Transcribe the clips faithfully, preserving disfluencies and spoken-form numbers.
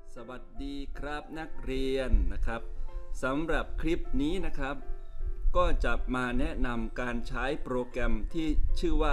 สวัสดีครับนักเรียนนะครับสำหรับคลิปนี้นะครับก็จะมาแนะนำการใช้โปรแกรมที่ชื่อว่า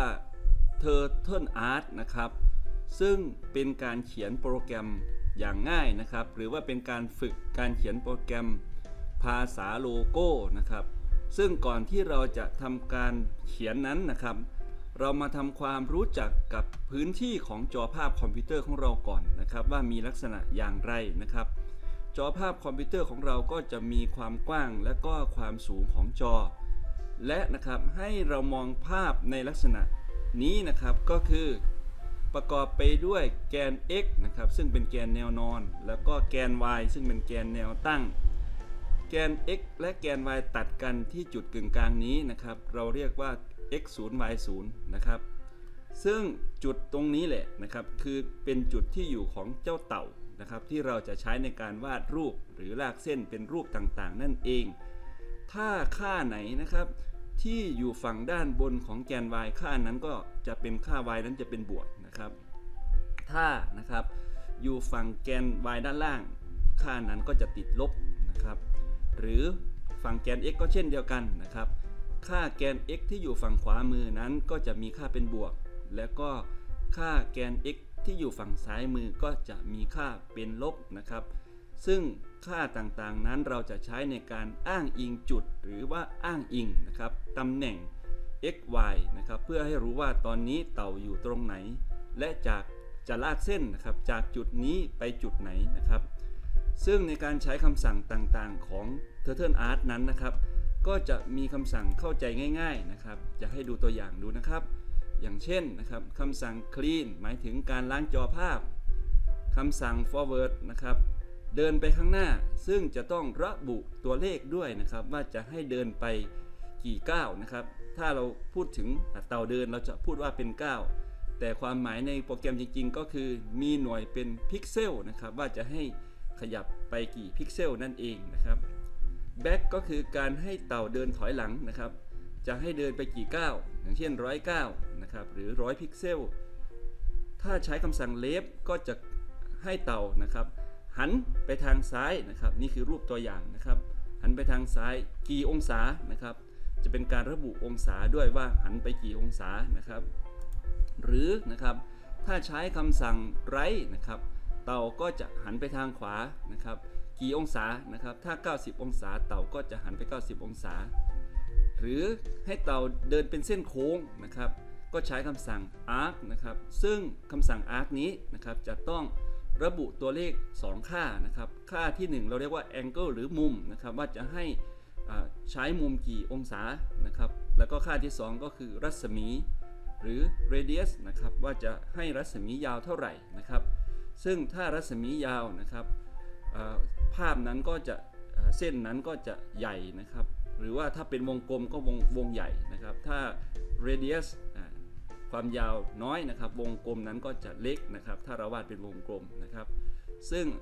Turtle Art นะครับซึ่งเป็นการเขียนโปรแกรมอย่างง่ายนะครับหรือว่าเป็นการฝึกการเขียนโปรแกรมภาษาโลโก้นะครับซึ่งก่อนที่เราจะทำการเขียนนั้นนะครับเรามาทำความรู้จักกับพื้นที่ของจอภาพคอมพิวเตอร์ของเราก่อนนะครับว่ามีลักษณะอย่างไรนะครับจอภาพคอมพิวเตอร์ของเราก็จะมีความกว้างและก็ความสูงของจอและนะครับให้เรามองภาพในลักษณะนี้นะครับก็คือประกอบไปด้วยแกน x นะครับซึ่งเป็นแกนแนวนอนแล้วก็แกน y ซึ่งเป็นแกนแนวตั้งแกน x และแกน y ตัดกันที่จุดกึ่งกลางนี้นะครับเราเรียกว่า x ศูนย์ y ศูนย์ นะครับซึ่งจุดตรงนี้แหละนะครับคือเป็นจุดที่อยู่ของเจ้าเต่านะครับที่เราจะใช้ในการวาดรูปหรือลากเส้นเป็นรูปต่างๆนั่นเองถ้าค่าไหนนะครับที่อยู่ฝั่งด้านบนของแกน y ค่านั้นก็จะเป็นค่า y นั้นจะเป็นบวกนะครับถ้านะครับอยู่ฝั่งแกน y ด้านล่างค่านั้นก็จะติดลบนะครับหรือฝั่งแกน x ก็เช่นเดียวกันนะครับค่าแกน x ที่อยู่ฝั่งขวามือนั้นก็จะมีค่าเป็นบวกและก็ค่าแกน x ที่อยู่ฝั่งซ้ายมือก็จะมีค่าเป็นลบนะครับซึ่งค่าต่างๆนั้นเราจะใช้ในการอ้างอิงจุดหรือว่าอ้างอิงนะครับตำแหน่ง x y นะครับเพื่อให้รู้ว่าตอนนี้เต่าอยู่ตรงไหนและจากจะลากเส้นนะครับจากจุดนี้ไปจุดไหนนะครับซึ่งในการใช้คำสั่งต่างๆของ Turtle Art นั้นนะครับก็จะมีคำสั่งเข้าใจง่ายๆนะครับจะให้ดูตัวอย่างดูนะครับอย่างเช่นนะครับคำสั่ง clean หมายถึงการล้างจอภาพคำสั่ง forward นะครับเดินไปข้างหน้าซึ่งจะต้องระบุตัวเลขด้วยนะครับว่าจะให้เดินไปกี่ก้าวนะครับถ้าเราพูดถึงเต่าเดินเราจะพูดว่าเป็นก้าวแต่ความหมายในโปรแกรมจริงๆก็คือมีหน่วยเป็นพิกเซลนะครับว่าจะให้ขยับไปกี่พิกเซลนั่นเองนะครับback ก็คือการให้เต่าเดินถอยหลังนะครับจะให้เดินไปกี่ก้าวอย่างเช่นร้อยก้าวนะครับหรือร้อยพิกเซลถ้าใช้คำสั่ง left ก็จะให้เต่านะครับหันไปทางซ้ายนะครับนี่คือรูปตัวอย่างนะครับหันไปทางซ้ายกี่องศานะครับจะเป็นการระบุองศาด้วยว่าหันไปกี่องศานะครับหรือนะครับถ้าใช้คำสั่ง right นะครับเต่าก็จะหันไปทางขวานะครับกี่องศานะครับถ้าเก้าสิบองศาเต่าก็จะหันไปเก้าสิบองศาหรือให้เต่าเดินเป็นเส้นโค้งนะครับก็ใช้คำสั่ง arc นะครับซึ่งคำสั่ง arc นี้นะครับจะต้องระบุตัวเลขสองค่านะครับค่าที่หนึ่งเราเรียกว่า angle หรือมุมนะครับว่าจะให้ใช้มุมกี่องศานะครับแล้วก็ค่าที่สองก็คือรัศมีหรือ radius นะครับว่าจะให้รัศมียาวเท่าไหร่นะครับซึ่งถ้ารัศมียาวนะครับภาพนั้นก็จะเส้นนั้นก็จะใหญ่นะครับหรือว่าถ้าเป็นวงกลมก็วงวงใหญ่นะครับถ้า radius ความยาวน้อยนะครับวงกลมนั้นก็จะเล็กนะครับถ้าเราวาดเป็นวงกลมนะครับซึ่ง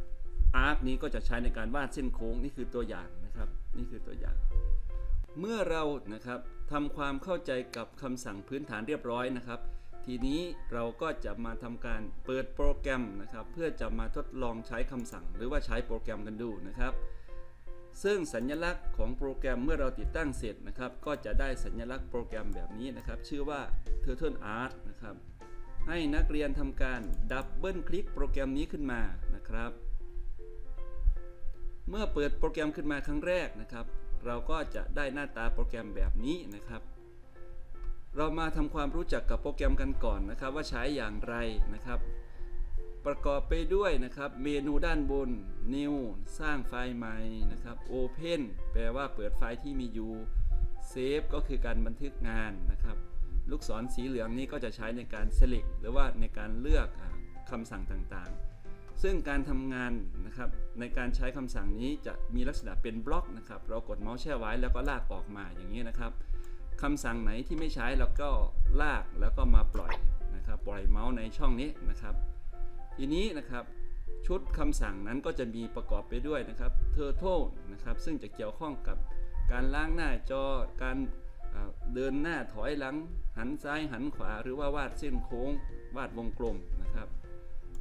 arc นี้ก็จะใช้ในการวาดเส้นโค้งนี่คือตัวอย่างนะครับนี่คือตัวอย่างเมื่อเรานะครับทำความเข้าใจกับคำสั่งพื้นฐานเรียบร้อยนะครับทีนี้เราก็จะมาทำการเปิดโปรแกรมนะครับเพื่อจะมาทดลองใช้คำสั่งหรือว่าใช้โปรแกรมกันดูนะครับซึ่งสัญลักษณ์ของโปรแกรมเมื่อเราติดตั้งเสร็จนะครับก็จะได้สัญลักษณ์โปรแกรมแบบนี้นะครับชื่อว่า Turtle Art นะครับให้นักเรียนทำการดับเบิลคลิกโปรแกรมนี้ขึ้นมานะครับเมื่อเปิดโปรแกรมขึ้นมาครั้งแรกนะครับเราก็จะได้หน้าตาโปรแกรมแบบนี้นะครับเรามาทำความรู้จักกับโปรแกรมกันก่อนนะครับว่าใช้อย่างไรนะครับประกอบไปด้วยนะครับเมนูด้านบน New สร้างไฟล์ใหม่นะครับ Open แปลว่าเปิดไฟล์ที่มีอยู่ Save ก็คือการบันทึกงานนะครับลูกศรสีเหลืองนี้ก็จะใช้ในการ Select หรือว่าในการเลือกคำสั่งต่างๆซึ่งการทำงานนะครับในการใช้คำสั่งนี้จะมีลักษณะเป็นบล็อกนะครับเรากดเมาส์แช่ไว้แล้วก็ลากออกมาอย่างนี้นะครับคำสั่งไหนที่ไม่ใช้แล้วก็ลากแล้วก็มาปล่อยนะครับปล่อยเมาส์ในช่องนี้นะครับทีนี้นะครับชุดคำสั่งนั้นก็จะมีประกอบไปด้วยนะครับ Turtle นะครับซึ่งจะเกี่ยวข้องกับการล้างหน้าจอการเดินหน้าถอยหลังหันซ้ายหันขวาหรือว่าวาดเส้นโค้งวาดวงกลมนะครับ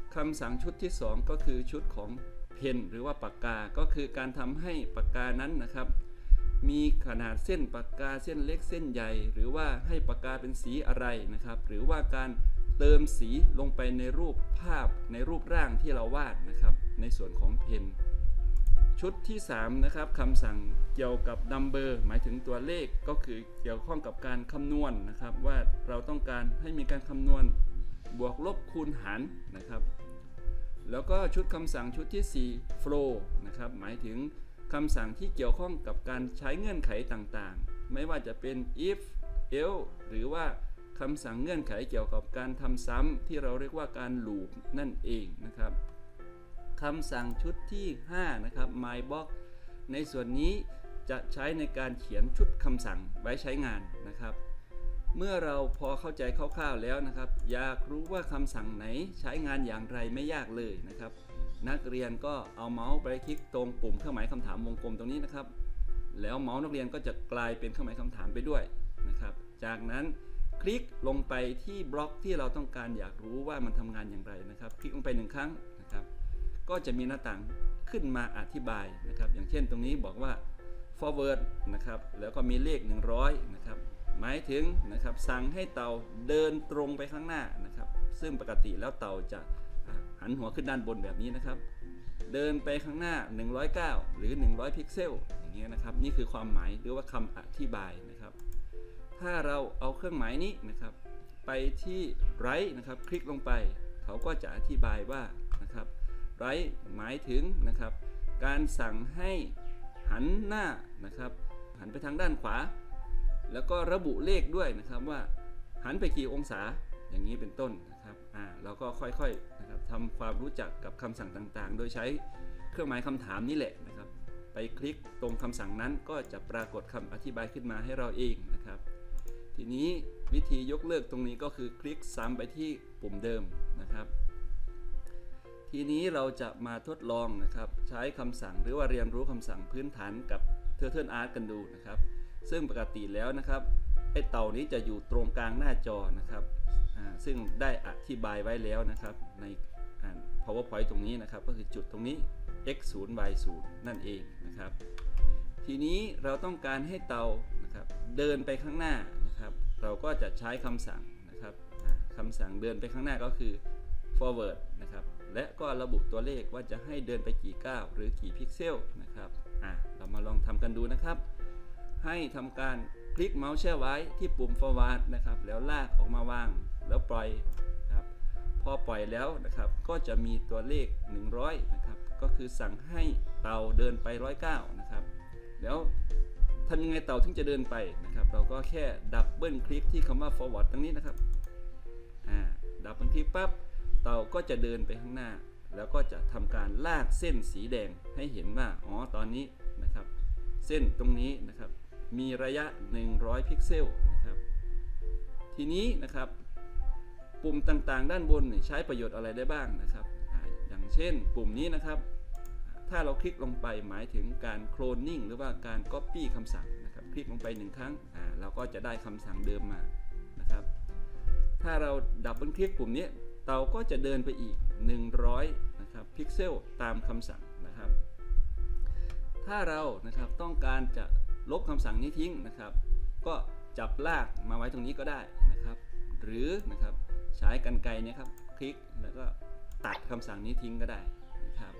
คำสั่งชุดที่สองก็คือชุดของเพนหรือว่าปากกาก็คือการทำให้ปากกานั้นนะครับมีขนาดเส้นปากกาเส้นเล็กเส้นใหญ่หรือว่าให้ปากกาเป็นสีอะไรนะครับหรือว่าการเติมสีลงไปในรูปภาพในรูปร่างที่เราวาดนะครับในส่วนของเพนชุดที่สามนะครับคำสั่งเกี่ยวกับ number หมายถึงตัวเลขก็คือเกี่ยวข้องกับการคำนวณ นะครับว่าเราต้องการให้มีการคำนวณบวกลบคูณหารนะครับแล้วก็ชุดคำสั่งชุดที่สี่ flow นะครับหมายถึงคำสั่งที่เกี่ยวข้องกับการใช้เงื่อนไขต่างๆไม่ว่าจะเป็น if else หรือว่าคำสั่งเงื่อนไขเกี่ยวกับการทำซ้ำที่เราเรียกว่าการ loop นั่นเองนะครับคำสั่งชุดที่ห้านะครับ my box ในส่วนนี้จะใช้ในการเขียนชุดคำสั่งไว้ใช้งานนะครับเมื่อเราพอเข้าใจคร่าวๆแล้วนะครับอยากรู้ว่าคำสั่งไหนใช้งานอย่างไรไม่ยากเลยนะครับนักเรียนก็เอาเมาส์ไปคลิกตรงปุ่มเครื่องหมายคำถามวงกลมตรงนี้นะครับแล้วเมาส์นักเรียนก็จะกลายเป็นเครื่องหมายคำถามไปด้วยนะครับจากนั้นคลิกลงไปที่บล็อกที่เราต้องการอยากรู้ว่ามันทำงานอย่างไรนะครับคลิกลงไปหนึ่งครั้งนะครับก็จะมีหน้าต่างขึ้นมาอธิบายนะครับอย่างเช่นตรงนี้บอกว่า forward นะครับแล้วก็มีเลขหนึ่งร้อยนะครับหมายถึงนะครับสั่งให้เต่าเดินตรงไปข้างหน้านะครับซึ่งปกติแล้วเต่าจะหันหัวขึ้นด้านบนแบบนี้นะครับเดินไปข้างหน้าหนึ่งร้อยเก้าหรือหนึ่งร้อยพิกเซลอย่างเงี้ยนะครับนี่คือความหมายหรือว่าคำอธิบายนะครับถ้าเราเอาเครื่องหมายนี้นะครับไปที่ right นะครับคลิกลงไปเขาก็จะอธิบายว่านะครับ right หมายถึงนะครับการสั่งให้หันหน้านะครับหันไปทางด้านขวาแล้วก็ระบุเลขด้วยนะครับว่าหันไปกี่องศาอย่างนี้เป็นต้นนะครับอ่าเราก็ค่อยๆนะครับทำความรู้จักกับคำสั่งต่างๆโดยใช้เครื่องหมายคำถามนี่แหละนะครับไปคลิกตรงคำสั่งนั้นก็จะปรากฏคำอธิบายขึ้นมาให้เราเองนะครับทีนี้วิธียกเลิกตรงนี้ก็คือคลิกซ้ำไปที่ปุ่มเดิมนะครับทีนี้เราจะมาทดลองนะครับใช้คำสั่งหรือว่าเรียนรู้คำสั่งพื้นฐานกับ Turtle Art กันดูนะครับซึ่งปกติแล้วนะครับไอ้เต่านี้จะอยู่ตรงกลางหน้าจอนะครับซึ่งได้อธิบายไว้แล้วนะครับใน PowerPoint ตรงนี้นะครับก็คือจุดตรงนี้ x ศูนย์ y ศูนย์นั่นเองนะครับทีนี้เราต้องการให้เต่านะครับเดินไปข้างหน้านะครับเราก็จะใช้คำสั่งนะครับคำสั่งเดินไปข้างหน้าก็คือ forward นะครับและก็ระบุตัวเลขว่าจะให้เดินไปกี่ก้าวหรือกี่พิกเซลนะครับเรามาลองทำกันดูนะครับให้ทำการคลิกเมาส์แช่ไว้ที่ปุ่ม forward นะครับแล้วลากออกมาวางแล้วปล่อยครับพอปล่อยแล้วนะครับก็จะมีตัวเลขหนึ่งร้อยนะครับก็คือสั่งให้เต่าเดินไปหนึ่งร้อยเก้านะครับแล้วทำยังไงเต่าถึงจะเดินไปนะครับเราก็แค่ดับเบิลคลิกที่คำว่า forward ตรงนี้นะครับอ่าดับเบิลคลิกปั๊บเต่าก็จะเดินไปข้างหน้าแล้วก็จะทำการลากเส้นสีแดงให้เห็นว่าอ๋อตอนนี้นะครับเส้นตรงนี้นะครับมีระยะหนึ่งร้อยพิกเซลนะครับทีนี้นะครับปุ่มต่างๆด้านบนใช้ประโยชน์อะไรได้บ้างนะครับอย่างเช่นปุ่มนี้นะครับถ้าเราคลิกลงไปหมายถึงการโคลนนิ่งหรือว่าการ Copy คำสั่งนะครับคลิกลงไปหนึ่งครั้งเราก็จะได้คำสั่งเดิมมานะครับถ้าเราดับเบิลคลิกปุ่มนี้เต่าก็จะเดินไปอีกหนึ่งร้อยนะครับพิกเซลตามคำสั่งนะครับถ้าเรานะครับต้องการจะลบคำสั่งนี้ทิ้งนะครับก็จับลากมาไว้ตรงนี้ก็ได้นะครับหรือนะครับใช้กรรไกรเนี่ยครับคลิกแล้วก็ตัดคำสั่งนี้ทิ้งก็ได้นะครับ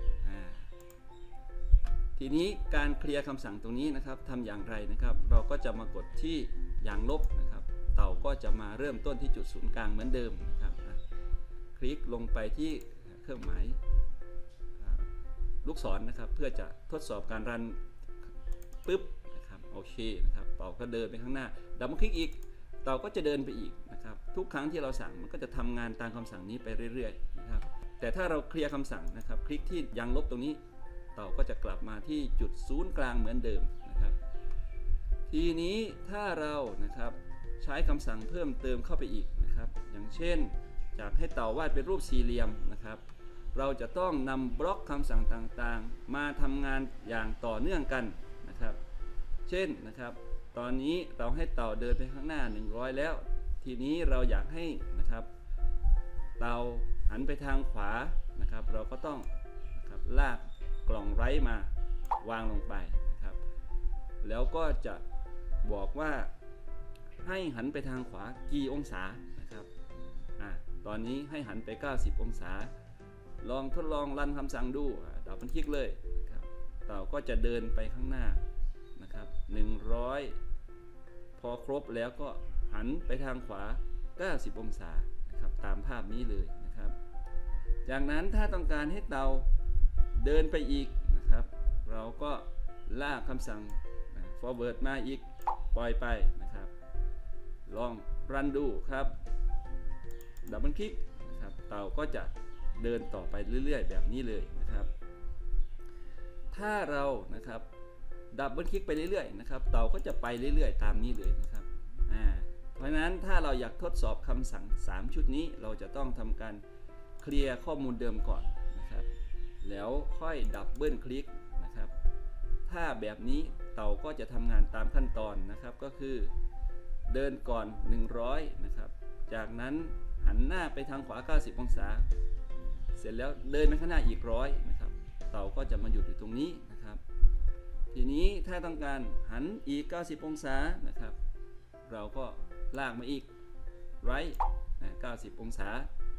ทีนี้การเคลียร์คำสั่งตรงนี้นะครับทำอย่างไรนะครับเราก็จะมากดที่อย่างลบนะครับเต่าก็จะมาเริ่มต้นที่จุดศูนย์กลางเหมือนเดิมนะครับคลิกลงไปที่เครื่องหมายลูกศรนะครับเพื่อจะทดสอบการรันปึ๊บนะครับโอเคนะครับเต่าก็เดินไปข้างหน้าดับเบิลคลิกอีกเต่าก็จะเดินไปอีกนะครับทุกครั้งที่เราสั่งมันก็จะทำงานตามคำสั่งนี้ไปเรื่อยๆนะครับแต่ถ้าเราเคลียร์คำสั่งนะครับคลิกที่ยางลบตรงนี้เต่าก็จะกลับมาที่จุดศูนย์กลางเหมือนเดิมนะครับทีนี้ถ้าเรานะครับใช้คำสั่งเพิ่มเติมเข้าไปอีกนะครับอย่างเช่นจากให้เต่าวาดเป็นรูปสี่เหลี่ยมนะครับเราจะต้องนำบล็อกคำสั่งต่างๆมาทำงานอย่างต่อเนื่องกันนะครับเช่นนะครับตอนนี้เราให้เต่าเดินไปข้างหน้าหนึ่งร้อยแล้วทีนี้เราอยากให้นะครับเต่าหันไปทางขวานะครับเราก็ต้องนะครับลากกล่องไร้มาวางลงไปนะครับแล้วก็จะบอกว่าให้หันไปทางขวากี่องศานะครับอ่ะตอนนี้ให้หันไปเก้าสิบองศาลองทดลองรันคำสั่งดูดับเบิลคลิกเลยนะครับเต่าก็จะเดินไปข้างหน้านะครับหนึ่งร้อยพอครบแล้วก็หันไปทางขวาเก้าสิบองศานะครับตามภาพนี้เลยนะครับจากนั้นถ้าต้องการให้เต่าเดินไปอีกนะครับเราก็ลากคำสั่ง forward มาอีกปล่อยไปนะครับลองรันดูครับดับเบิลคลิกนะครับเต่าก็จะเดินต่อไปเรื่อยๆแบบนี้เลยนะครับถ้าเรานะครับดับเบิลคลิกไปเรื่อยๆนะครับเต่าก็จะไปเรื่อยๆตามนี้เลยนะครับอ่าเพราะฉะนั้นถ้าเราอยากทดสอบคำสั่งสามชุดนี้เราจะต้องทำการเคลียร์ข้อมูลเดิมก่อนนะครับแล้วค่อยดับเบิลคลิกนะครับถ้าแบบนี้เต่าก็จะทำงานตามขั้นตอนนะครับก็คือเดินก่อนหนึ่งร้อยนะครับจากนั้นหันหน้าไปทางขวาเก้าสิบองศาเสร็จแล้วเดินไปข้างหน้าอีกร้อยนะครับเต่าก็จะมาหยุดอยู่ตรงนี้นะครับทีนี้ถ้าต้องการหันอีกเก้าสิบองศานะครับเราก็ลากมาอีก right นะเก้าสิบองศา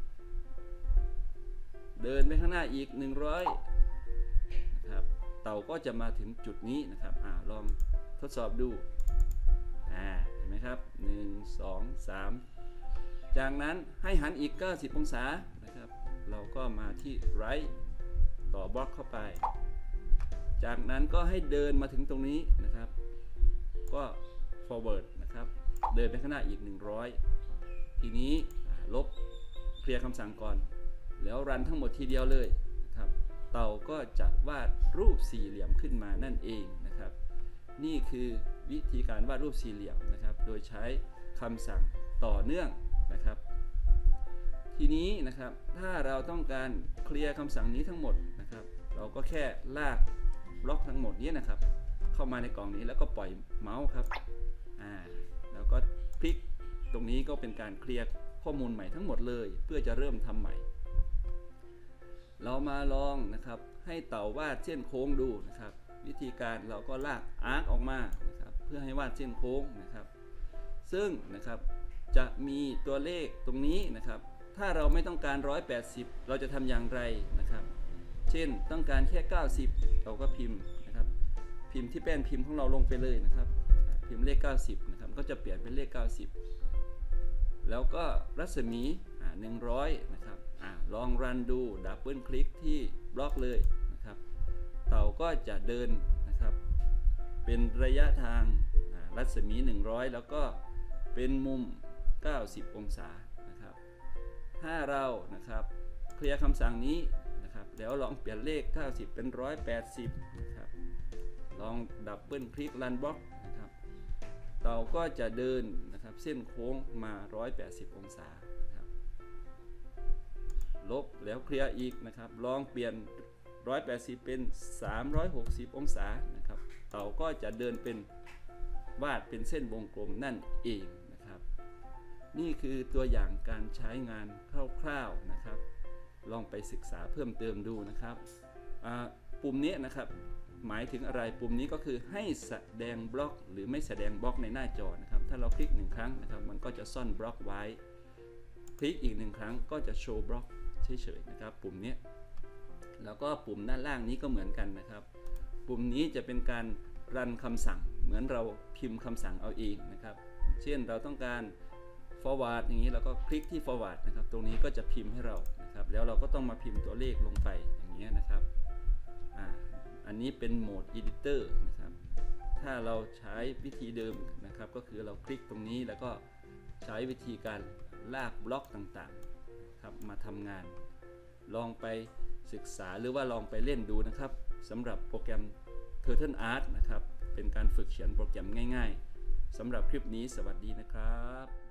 เดินไปข้างหน้าอีกหนึ่งร้อยนะครับเต่าก็จะมาถึงจุดนี้นะครับอ่าลองทดสอบดูอ่าเห็นไหมครับหนึ่ง สอง สามจากนั้นให้หันอีกเก้าสิบองศานะครับเราก็มาที่ right ต่อบล็อกเข้าไปจากนั้นก็ให้เดินมาถึงตรงนี้นะครับก็ forward นะครับเดินไปข้างหน้าอีกหนึ่งร้อยทีนี้ลบเคลียร์คำสั่งก่อนแล้วรันทั้งหมดทีเดียวเลยนะครับเต่าก็จะวาดรูปสี่เหลี่ยมขึ้นมานั่นเองนะครับนี่คือวิธีการวาดรูปสี่เหลี่ยมนะครับโดยใช้คำสั่งต่อเนื่องนะครับทีนี้นะครับถ้าเราต้องการเคลียร์คำสั่งนี้ทั้งหมดนะครับเราก็แค่ลากบล็อกทั้งหมดนี้นะครับเข้ามาในกล่องนี้แล้วก็ปล่อยเมาส์ครับอ่าแล้วก็คลิกตรงนี้ก็เป็นการเคลียร์ข้อมูลใหม่ทั้งหมดเลยเพื่อจะเริ่มทำใหม่เรามาลองนะครับให้เต่าวาดเส้นโค้งดูนะครับวิธีการเราก็ลากอาร์คออกมานะครับเพื่อให้วาดเส้นโค้งนะครับซึ่งนะครับจะมีตัวเลขตรงนี้นะครับถ้าเราไม่ต้องการหนึ่งร้อยแปดสิบเราจะทำอย่างไรนะครับเช่นต้องการแค่เก้าสิบเราก็พิมพ์นะครับพิมพ์ที่แป้นพิมพ์ของเราลงไปเลยนะครับพิมพ์เลขเก้าสิบนะครับก็จะเปลี่ยนเป็นเลขเก้าสิบแล้วก็รัศมีหนึ่งร้อยนะครับอลองรันดูดับเบิลคลิกที่บล็อกเลยนะครับเต่าก็จะเดินนะครับเป็นระยะทางรัศมีหนึ่งร้อยแล้วก็เป็นมุมเก้าสิบองศานะครับถ้าเรานะครับเคลียร์คำสั่งนี้นะครับแล้วลองเปลี่ยนเลขเก้าสิบเป็นหนึ่งร้อยแปดสิบนะครับลองดับเบิลคลิกรันบล็อกนะครับเต่าก็จะเดินนะครับเส้นโค้งมาหนึ่งร้อยแปดสิบองศานะครับลบแล้วเคลียร์อีกนะครับลองเปลี่ยนหนึ่งร้อยแปดสิบเป็นสามร้อยหกสิบองศานะครับเต่าก็จะเดินเป็นวาดเป็นเส้นวงกลมนั่นเองนะครับนี่คือตัวอย่างการใช้งานคร่าวๆนะครับลองไปศึกษาเพิ่มเติมดูนะครับปุ่มนี้นะครับหมายถึงอะไรปุ่มนี้ก็คือให้แสดงบล็อกหรือไม่แสดงบล็อกในหน้าจอนะครับถ้าเราคลิกหนึ่งครั้งนะครับมันก็จะซ่อนบล็อกไว้คลิกอีกหนึ่งครั้งก็จะโชว์บล็อกเฉยๆนะครับปุ่มนี้แล้วก็ปุ่มด้านล่างนี้ก็เหมือนกันนะครับปุ่มนี้จะเป็นการรันคำสั่งเหมือนเราพิมพ์คำสั่งเอาเองนะครับเช่นเราต้องการ forward อย่างนี้เราก็คลิกที่ forward นะครับตรงนี้ก็จะพิมพ์ให้เรานะครับแล้วเราก็ต้องมาพิมพ์ตัวเลขลงไปอย่างนี้นะครับอ่าอันนี้เป็นโหมด editor นะครับถ้าเราใช้วิธีเดิมนะครับก็คือเราคลิกตรงนี้แล้วก็ใช้วิธีการลากบล็อกต่างๆครับมาทำงานลองไปศึกษาหรือว่าลองไปเล่นดูนะครับสำหรับโปรแกรม Turtle Art นะครับเป็นการฝึกเขียนโปรแกรมง่ายๆสำหรับคลิปนี้สวัสดีนะครับ